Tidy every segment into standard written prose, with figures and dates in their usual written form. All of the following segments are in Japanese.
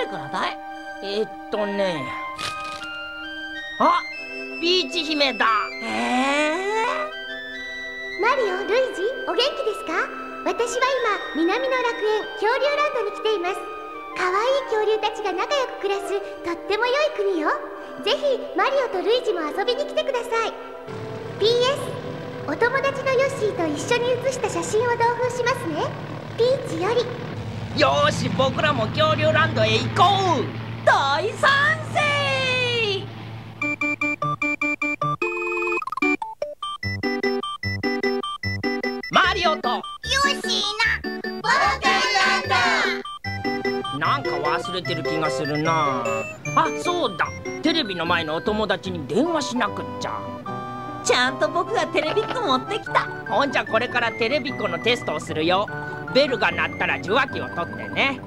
からだい？ あ、ピーチ姫だ。 マリオ、ルイージ、お元気ですか？私は今、南の楽園、恐竜ランドに来ています。かわいい恐竜たちが仲良く暮らす、とっても良い国よ。ぜひ、マリオとルイージも遊びに来てください。PS、お友達のヨッシーと一緒に写した写真を同封しますね。ピーチより。 よーし、僕らも恐竜ランドへ行こう。 大賛成。 マリオとヨッシーの冒険ランド。 なんか忘れてる気がするなあ。そうだ、テレビの前のお友達に電話しなくっちゃ。 ちゃんと僕がテレビっ子持ってきた。 ほんじゃこれからテレビっ子のテストをするよ。ベルが鳴ったら受話器を取ってね。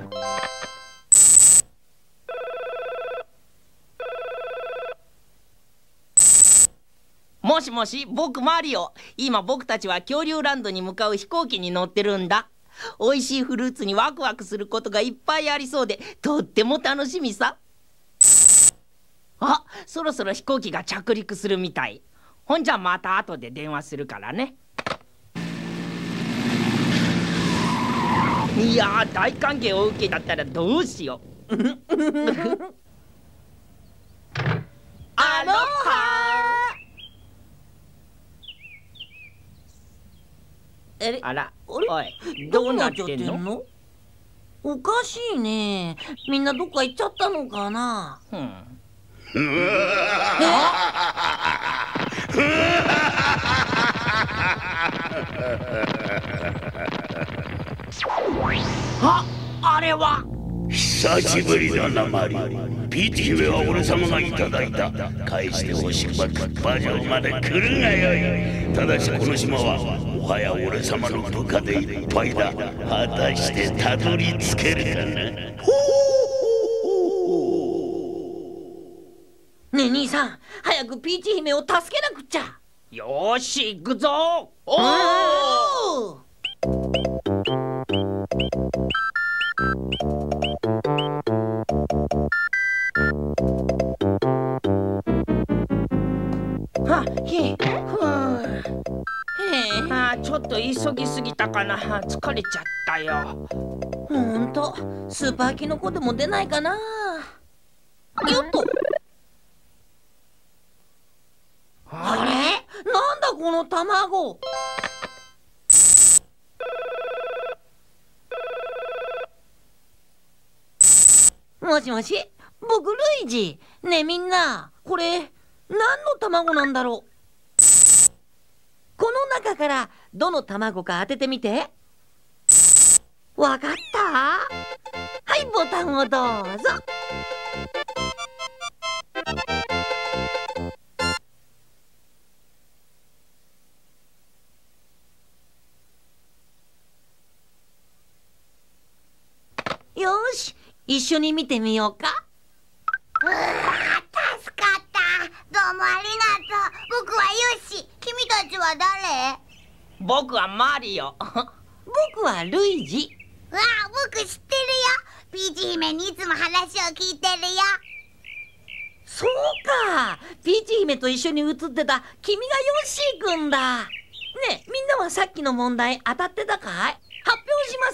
もしもし、僕マリオ。今僕たちは恐竜ランドに向かう飛行機に乗ってるんだ。おいしいフルーツにワクワクすることがいっぱいありそうで、とっても楽しみさ。あ、そろそろ飛行機が着陸するみたい。ほんじゃまた後で電話するからね。いやー、大歓迎を受けだったらどうしよう。アロハー。あら、おい、どうなってんの？ おかしいね。みんなどっか行っちゃったのかな。 あれは久しぶりだなマリオ。ピーチ姫は俺様がいただいた。返してほしくばクッパ城まで来るがよい。ただしこの島はもはや俺様の部下でいっぱいだ。果たしてたどり着けるかな。 ねえ兄さん、早くピーチ姫を助けなくっちゃ。 よーし、行くぞ。 おお。 ちょっと急ぎすぎたかな。疲れちゃったよ。 ほんと、スーパーキノコでも出ないかな。よっと。あれ？なんだこの卵。もしもし、僕ルイージ。ねえみんな、これ何の卵なんだろう。この中からどの卵か当ててみて。わかった？はい、ボタンをどうぞ。よーし、一緒に見てみようか。 助かった。どうもありがとう。僕はヨッシー。君たちは誰？ 僕はマリオ。 僕はルイージ。 わあ、僕知ってるよ。ピーチ姫にいつも話を聞いてるよ。 そうか、ピーチ姫と一緒に写ってた君がヨッシーくんだ。ねえ、みんなはさっきの問題当たってたかい？発表します。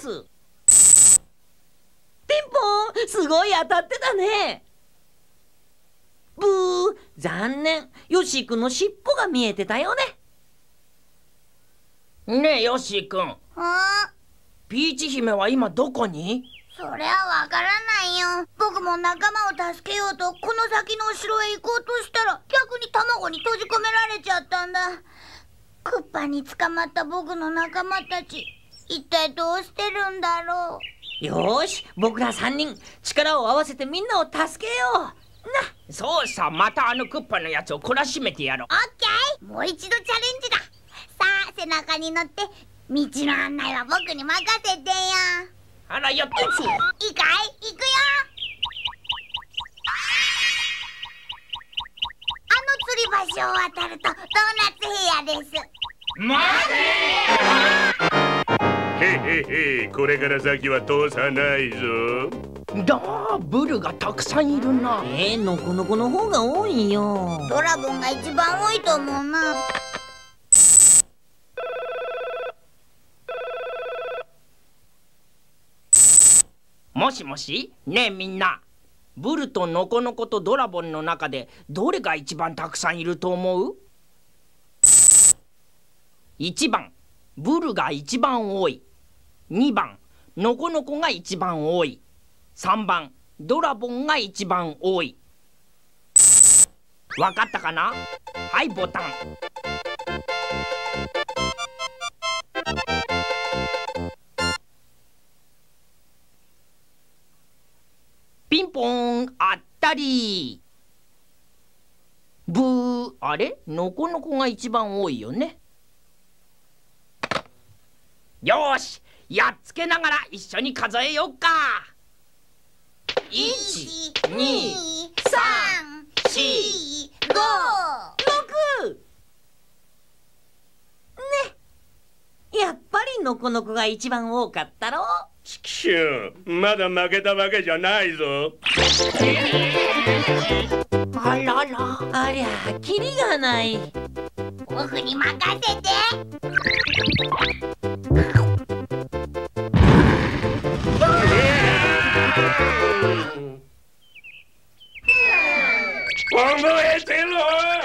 ピンポン、すごい当たってたね。ブー、残念。ヨッシーくんの尻尾が見えてたよね。ねえヨッシーくん、ピーチ姫は今どこに？ それはわからないよ。僕も仲間を助けようとこの先のお城へ行こうとしたら逆に卵に閉じ込められちゃったんだ。クッパに捕まった僕の仲間たち、一体どうしてるんだろう。よーし、僕ら3人力を合わせてみんなを助けような。 そうさ、またあのクッパのやつを懲らしめてやろう。 オッケー、もう一度チャレンジだ。さあ、背中に乗って道の案内は僕に任せてよ。 あら、やっといいかい？行くよ。あの吊り橋を渡るとドーナツヘアです。 待て！へへへ、これから先は通さないぞ。 ブルがたくさんいるな。 ノコノコの方が多いよ。 ドラゴンが一番多いと思うな。 もしもし、ねえみんな、ブルとノコノコとドラゴンの中でどれが一番たくさんいると思う？ 1 番ブルが一番多い。2番ノコノコが一番多い。3番ドラゴンが一番多い。わかったかな？はい、ボタン。ピンポーン、あったり。ブー、あれ？ノコノコが一番多いよね。よーし、やっつけながら一緒に数えよっか。1、2、3、4、5、 6。ね、やっぱりノコノコが一番多かったろ。 チキシュー、まだ負けたわけじゃないぞ。 あらら。 ありゃ、キリがない。 僕に任せて。 覚えてろ。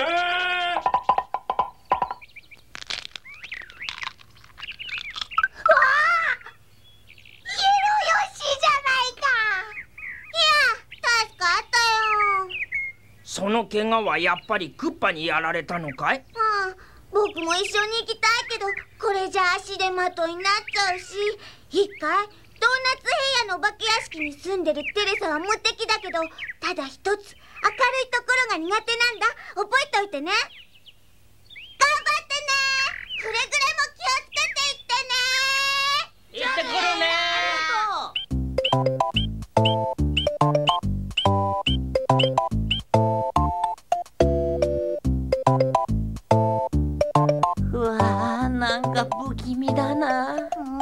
その怪我はやっぱりクッパにやられたのかい？ 僕も一緒に行きたいけど、これじゃ足手まといになっちゃうし。いいかい？ドーナツ平野のお化け屋敷に住んでるテレサは無敵だけど、ただ一つ明るいところが苦手なんだ。覚えておいてね。頑張ってね。くれぐれも気をつけていってね。 行ってくるね。 うわー、なんか不気味だな。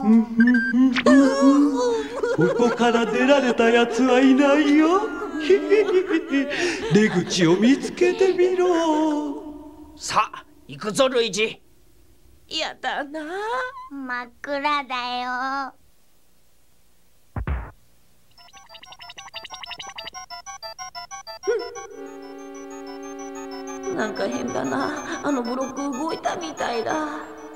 ここから出られたやつはいないよ。出口を見つけてみろ。 さあ、行くぞルイージ。 やだな。 真っ暗だよ。 なんか変だな。あのブロック動いたみたいだ。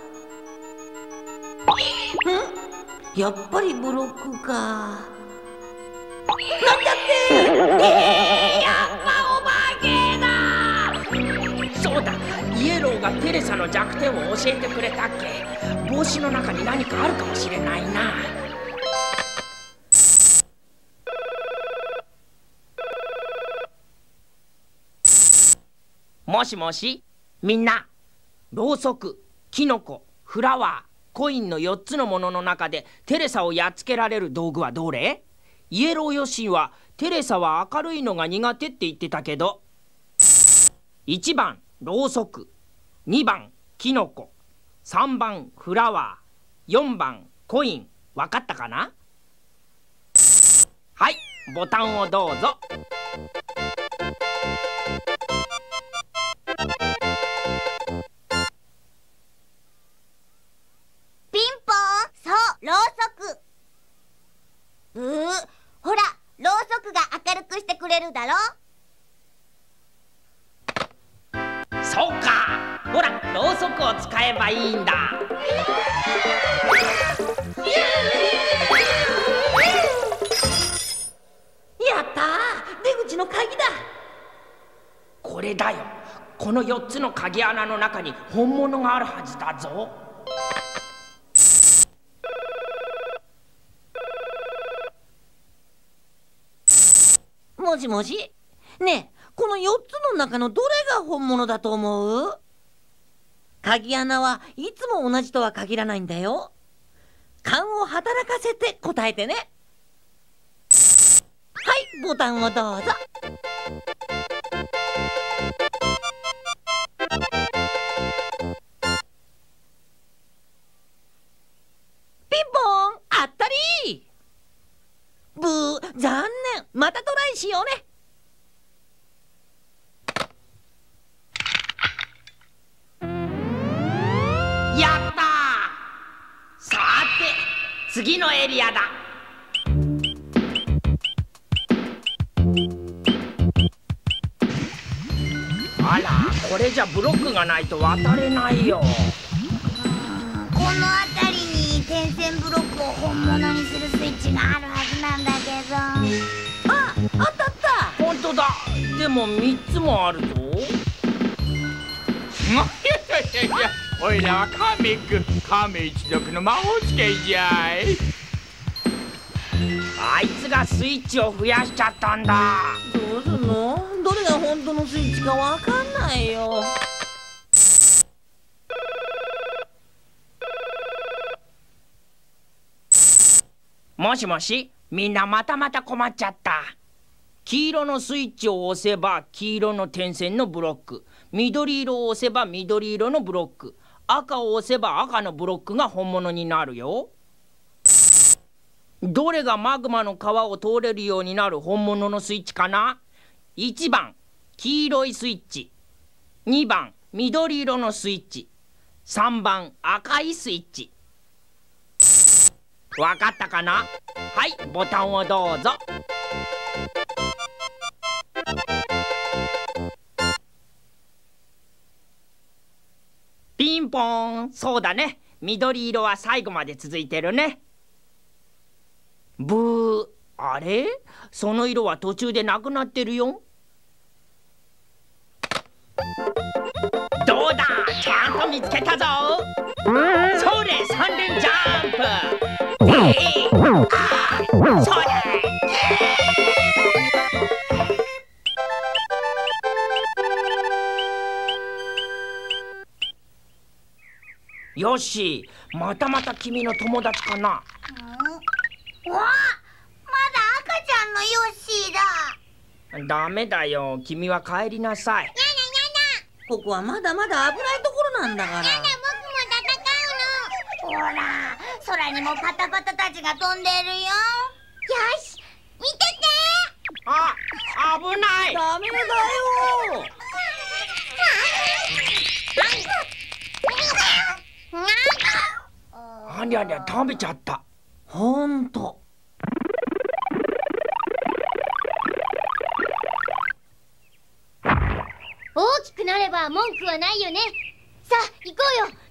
やっぱりブロックか。なんだってやっぱお化けだ。 そうだ、イエローがテレサの弱点を教えてくれたっけ。帽子の中に何かあるかもしれないな。もしもし、みんな、ろうそく、キノコ、フラワー、コインの4つのものの中でテレサをやっつけられる道具はどれ？イエローヨッシーはテレサは明るいのが苦手って言ってたけど、1番ろうそく、2番キノコ、3番フラワー、4番コイン。わかったかな？はい、ボタンをどうぞ。 ピンポーン。そう、ろうそく。ほら、ろうそくが明るくしてくれるだろ。 そうか、ほら、ろうそくを使えばいいんだ。 やったー、出口の鍵だ。 これだよ。この4つの鍵穴の中に本物があるはずだぞ。 もしもし。ねえ、この4つの中のどれが本物だと思う？鍵穴はいつも同じとは限らないんだよ。勘を働かせて答えてね。はい、ボタンをどうぞ。ピンポーン、あったり。ブー、残またトライしようね。 やったー。さて次のエリアだ。あら、これじゃブロックがないと渡れないよ。 この辺りに点線ブロックを本物にするスイッチがあるはずなんだけど。 あったあった。 本当だ。でも3つもあるぞ。 おいらはカメ一族の魔法使いじゃい。 あいつがスイッチを増やしちゃったんだ。 どうすんの？どれが本当のスイッチかわかんないよ。 もしもし、みんなまた困っちゃった。黄色のスイッチを押せば黄色の点線のブロック、緑色を押せば緑色のブロック、赤を押せば赤のブロックが本物になるよ。どれがマグマの川を通れるようになる本物のスイッチかな？ 1 番黄色いスイッチ、2番緑色のスイッチ、3番赤いスイッチ。わかったかな？はい、ボタンをどうぞ。ピンポーン。そうだね。緑色は最後まで続いてるね。ブー。あれ？その色は途中でなくなってるよ。どうだ？ちゃんと見つけたぞ。それ、3連ジャンプ。それ。よし、また君の友達かな。 わあ、まだ赤ちゃんのヨッシーだ。 ダメだよ、君は帰りなさい。 ここはまだまだ危ないところなんだから。 僕も戦うの。ほら、空にもパタパタたちが飛んでるよ。よし、見てて。 あ、危ない。 ダメだよ。 ありゃりゃ、食べちゃった。 ほんと。 大きくなれば文句はないよね。さあ行こうよ。さ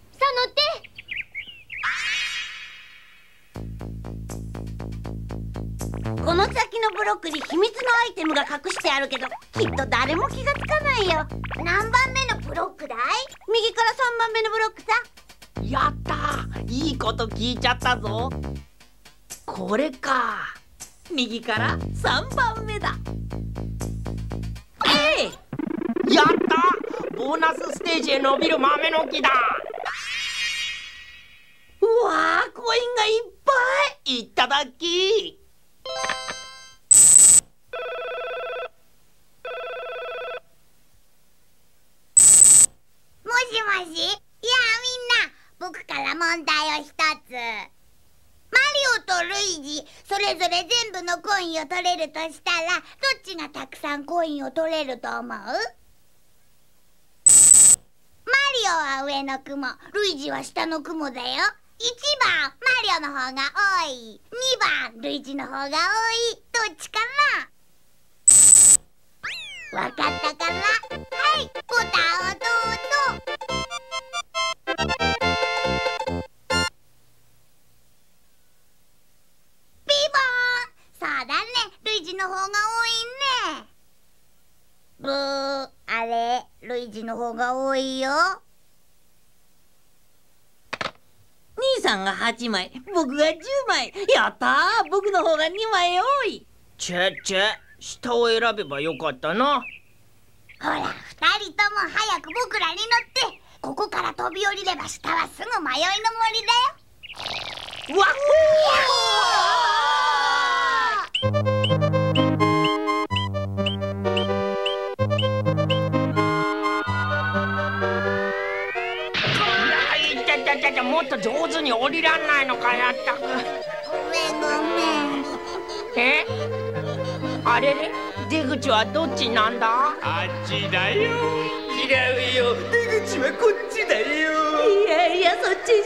あ乗って。 この先のブロックに秘密のアイテムが隠してあるけど、きっと誰も気がつかないよ。 何番目のブロックだい？ 右から3番目のブロックさ。 やったー、いいこと聞いちゃったぞ。これか。 右から3番目だ。 やった、ボーナスステージへ伸びる豆の木だ。 うわー、コインがいっぱい。 いただき。 もしもし、いやみんな、僕から問題を一つ。マリオとルイジ、それぞれ全部のコインを取れるとしたら、どっちがたくさんコインを取れると思う？マリオは上の雲、ルイジは下の雲だよ。1番マリオの方が多い、2番ルイジの方が多い、どっちかな？わかったかな？はい、ボタンをどうぞ。ピーボーン。そうだね、ルイジの方が多いね。ブー、あれ、ルイジの方が多いよ。 兄さんが8枚、僕が10枚。やったー、僕の方が2枚多い。 チェ、下を選べばよかったな。 ほら、2人とも早く僕らに乗って。ここから飛び降りれば下はすぐ迷いの森だよ。 わっもっと上手に降りらんないのかやったく。 ごめん。 え？ あれれ、出口はどっちなんだ？ あっちだよ。 違うよ、出口はこっちだよ。 いやいや、そっちじ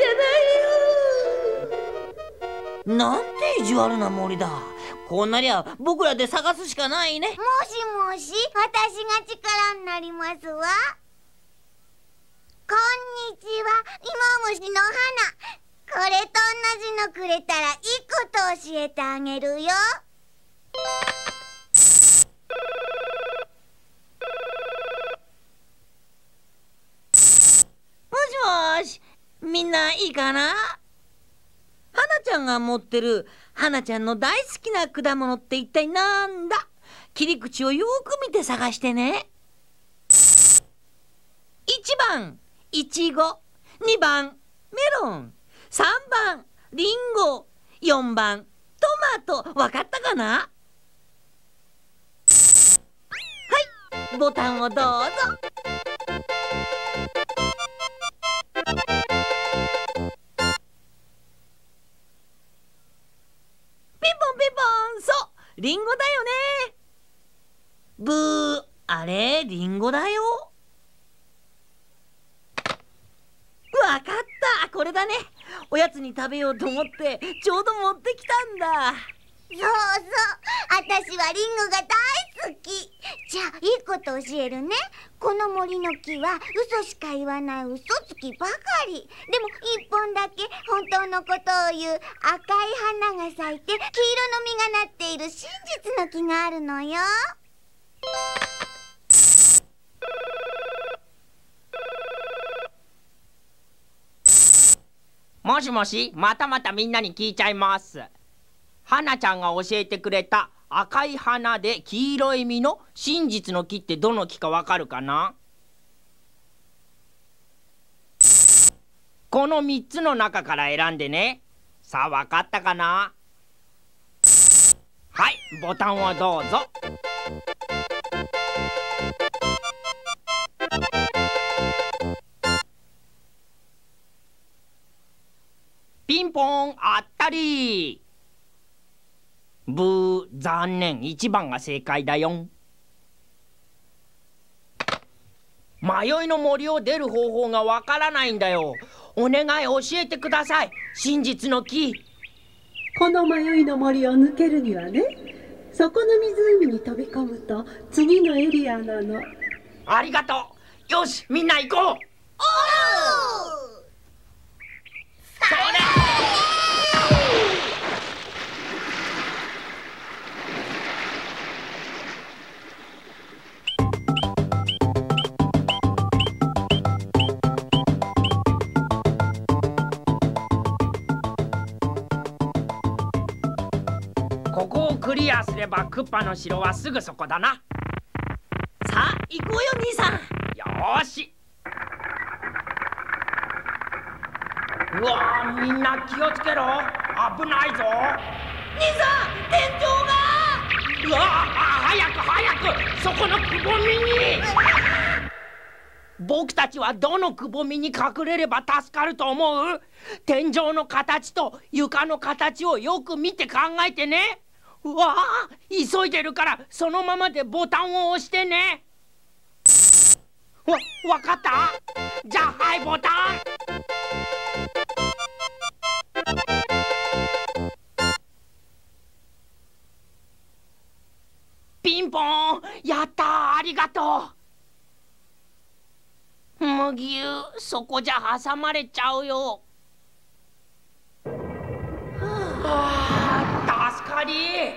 ゃないよ。なんて意地悪な森だ。こうなりゃ僕らで探すしかないね。 もしもし、私が力になりますわ。こんにちは、イモムシの花。これと同じのくれたらいいこと教えてあげるよ。 もしもし、みんないいかな？花ちゃんが持ってる花ちゃんの大好きな果物って一体なんだ？切り口をよく見て探してね。1番いちご、2番メロン、3番リンゴ、4番トマト。わかったかな？はい、ボタンをどうぞ。ピンポンピンポン、そう、リンゴだよね。ブー、あれ、リンゴだよ。わかった、これだね。おやつに食べようと思ってちょうど持ってきたんだ。 そうそう、私はリンゴが大好き。じゃあいいこと教えるね。この森の木は嘘しか言わない嘘つきばかり。でも一本だけ本当のことを言う赤い花が咲いて黄色の実がなっている真実の木があるのよ。 もしもし、またみんなに聞いちゃいます。花ちゃんが教えてくれた赤い花で黄色い実の真実の木ってどの木かわかるかな？この3つの中から選んでね。さあ、わかったかな？はい、ボタンをどうぞ。ピンポン、あったり。ブー、残念、1番が正解だよ。迷いの森を出る方法がわからないんだよ。お願い、教えてください。真実の木。 この迷いの森を抜けるにはね、そこの湖に飛び込むと次のエリアなの。 ありがとう。よし、みんな行こう。それ！ここをクリアすればクッパの城はすぐそこだな。 さあ行こうよ兄さん。 よーし。うわー、みんな気をつけろ。危ないぞ。 兄さん、天井が。 うわー、早くそこのくぼみに。僕たちはどのくぼみに隠れれば助かると思う？天井の形と床の形をよく見て考えてね。うわー、急いでるからそのままでボタンを押してね。わかった？じゃあはい、ボタン。ピンポーン、やったー、ありがとう。麦湯、そこじゃ挟まれちゃうよ。はあ、助かり。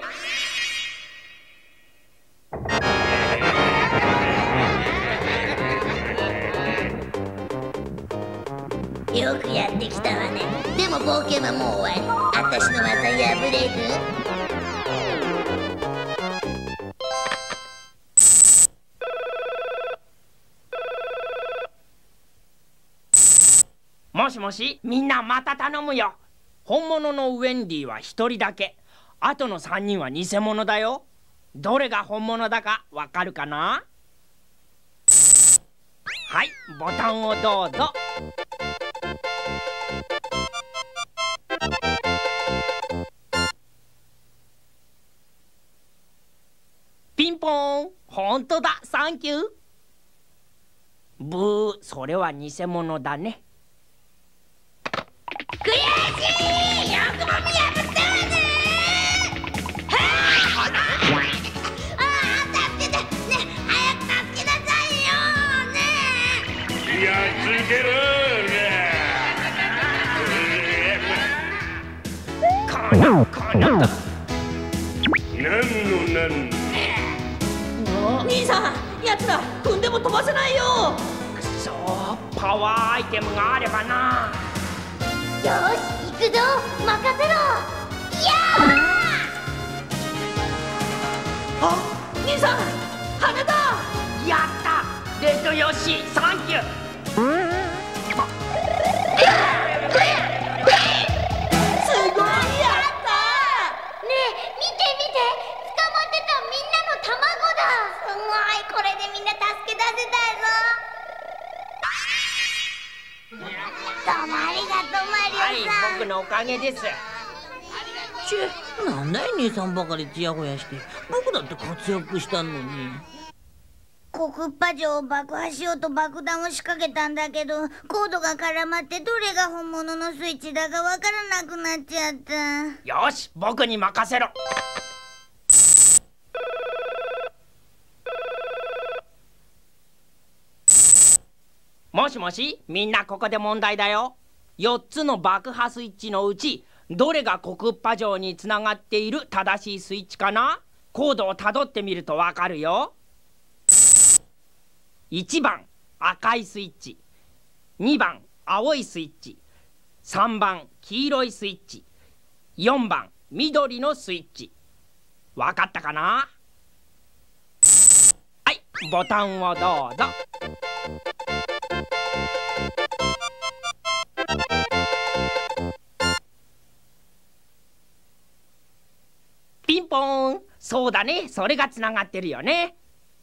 よくやってきたわね。でも冒険はもう終わり。私の技破れる？ もしもし、みんなまた頼むよ。本物のウェンディは1人だけ。あとの3人は偽物だよ。どれが本物だかわかるかな？はい、ボタンをどうぞ。 ポーン。ほんとだ、サンキュー。ブー、それは偽物だね。 悔しい。よくも見破ったわね。助けてね、早く助けなさいよね。 やっつけろ兄さん、やつら踏んでも飛ばせないよ。 くそー、パワーアイテムがあればな。 よし、行くぞ、任せろ。 あ、兄さん、羽だ。 やった、レッドヨッシー、サンキュー。 すごいやった。 ねえ、見て見て、捕まってたみんなの卵だ。すごい、これでみんな助け出せたぞ。どうもありがとう、マリオさん。 はい、僕のおかげです。 ちぇ、なんだい兄さんばかりチヤホヤして。僕だって活躍したのに。 コクッパ城を爆破しようと爆弾を仕掛けたんだけど、コードが絡まってどれが本物のスイッチだかわからなくなっちゃった。 よし、僕に任せろ。もしもし、みんなここで問題だよ。4つの爆破スイッチのうちどれがコクッパ城につながっている正しいスイッチかな？コードをたどってみるとわかるよ。1番赤いスイッチ、2番青いスイッチ、3番黄色いスイッチ、4番緑のスイッチ。わかったかな？はい、ボタンをどうぞ。ピンポーン。そうだね、それがつながってるよね。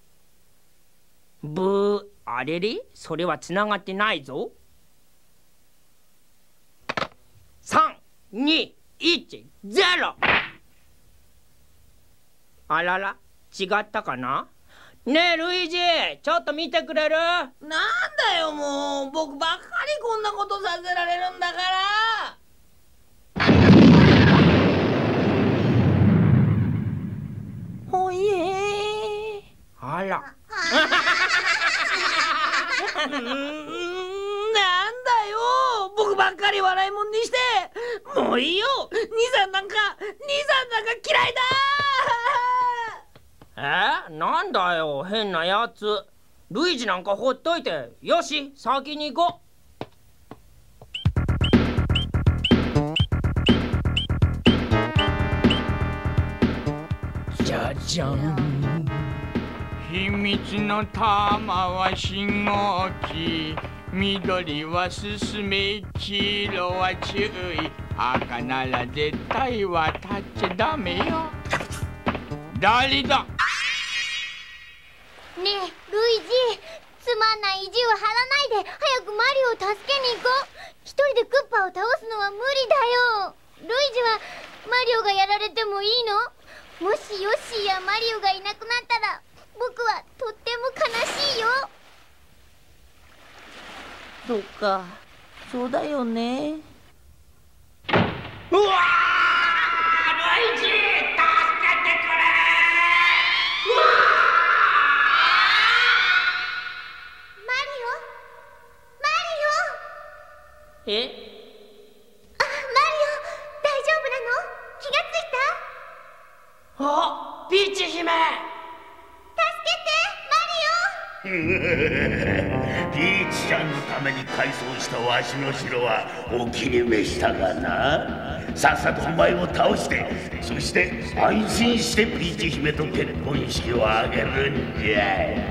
ブー、あれれ、それはつながってないぞ。3、2、1、0。あらら、違ったかな？ねえルイージ、ちょっと見てくれる？ なんだよもう、僕ばっかりこんなことさせられるんだから。ほいえー。 あら。 なんだよ、僕ばっかり笑いもんにして。もういいよ、兄さんなんか嫌いだ。 なんだよ変なやつ。ルイージなんかほっといて。よし、先に行こう。じゃじゃん。 秘密の玉は信号機、緑は進め、黄色は注意、赤なら絶対渡っちゃダメよ。誰だ？ ねえルイージ、つまんない意地を張らないで早くマリオを助けに行こう。一人でクッパを倒すのは無理だよ。ルイージはマリオがやられてもいいの？もしヨッシーやマリオがいなくなったら僕はとっても悲しいよ。 そっか、そうだよね。 うわー、ルイージ、助けてくれ。うわマリオえ？ マリオ大丈夫なの？気がついた？ あ、ピーチ姫。 ピーチちゃんのために改装したわしの城はお気に召したがな。さっさとお前を倒して、そして安心してピーチ姫と結婚式を挙げるんじゃ。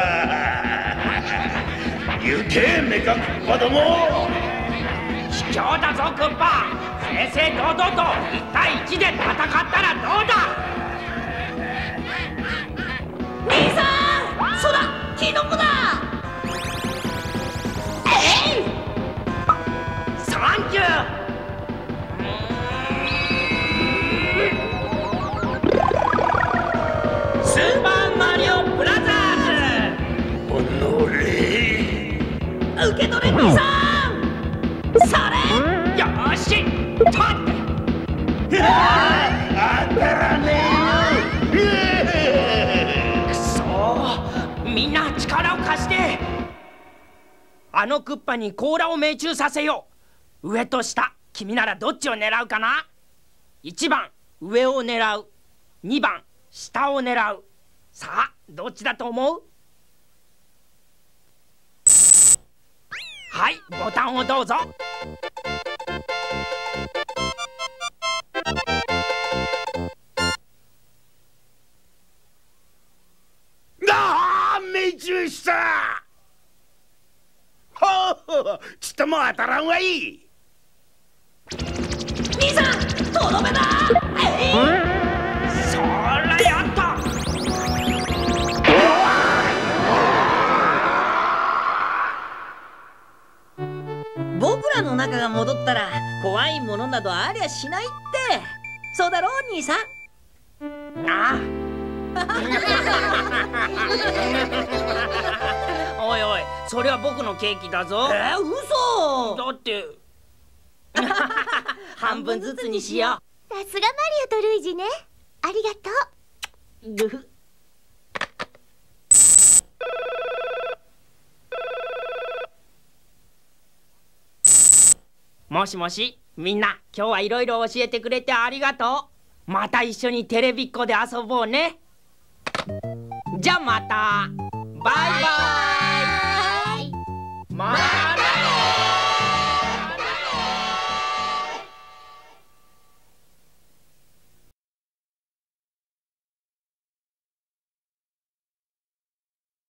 行けメカクッパども。 卑怯だぞクッパ。正々堂々と1対1で戦ったらどうだ？ 兄さん、そうだ、キノコだ。 サンキュー。スーパーマ兄さんそれよーしとって当たらねえよ。 くそー、みんな力を貸して。あのクッパに甲羅を命中させよう。上と下、君ならどっちを狙うかな。1番上を狙う、2番下を狙う。さあどっちだと思う？はい、ボタンをどうぞ。 ああ、命中した。ほう、ちっとも当たらんわい。 兄さんとどめだ。 そらやった。 僕らの中が戻ったら怖いものなどありゃしないって。そうだろう兄さん。 あおいおい、それは僕のケーキだぞ。 嘘だって半分ずつにしよさすがマリオとルイージね。ありがとう。 グフ。 もしもし、みんな今日はいろいろ教えてくれてありがとう。また一緒にテレビっ子で遊ぼうね。じゃあまた。バイバイ。